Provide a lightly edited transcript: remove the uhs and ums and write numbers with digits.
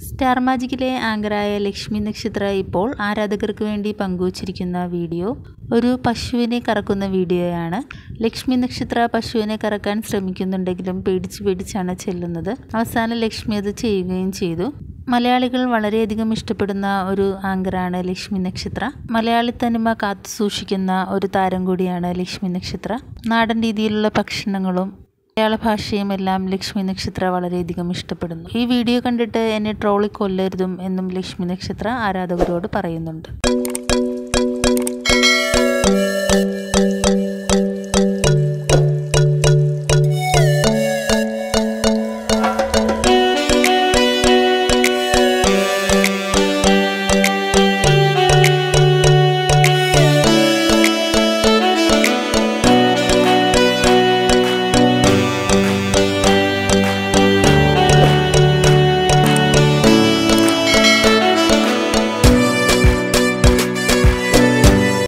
Star മാജിക്കിലെ ആങ്കറായ Lakshmi നക്ഷത്ര ഇപ്പോൾ ആരാധകർക്ക് വേണ്ടി പങ്കുവച്ചിരിക്കുന്ന വീഡിയോ ഒരു പശുവിനെ കറക്കുന്ന വീഡിയോയാണ്. ലക്ഷ്മി നക്ഷത്ര പശുവിനെ കറക്കാൻ ശ്രമിക്കുന്നുണ്ടെങ്കിലും പേടിച്ചാണ് ചെല്ലുന്നത്. അവസാനം ലക്ഷ്മി അത് ചെയ്യുകയും ചെയ്തു. മലയാളികൾ വളരെയധികം ഇഷ്ടപ്പെടുന്ന ഒരു ആങ്കറാണ് ലക്ഷ്മി നക്ഷത്ര. മലയാളി തനിമ കാത്തു സൂക്ഷിക്കുന്ന ഒരു താരം കൂടിയാണ് ലക്ഷ്മി നക്ഷത്ര. നാടൻ രീതിയിലുള്ള ഭക്ഷണങ്ങളും മലയാള ഭാഷയും എല്ലാം ലക്ഷ്മി നക്ഷത്ര വളരെയധികം ഇഷ്ടപ്പെടുന്നു. ഈ വീഡിയോ കണ്ടിട്ട് എന്നെ ട്രോളി കൊല്ലരുതും എന്നും ലക്ഷ്മി നക്ഷത്ര ആരാധകരോട് പറയുന്നുണ്ട്.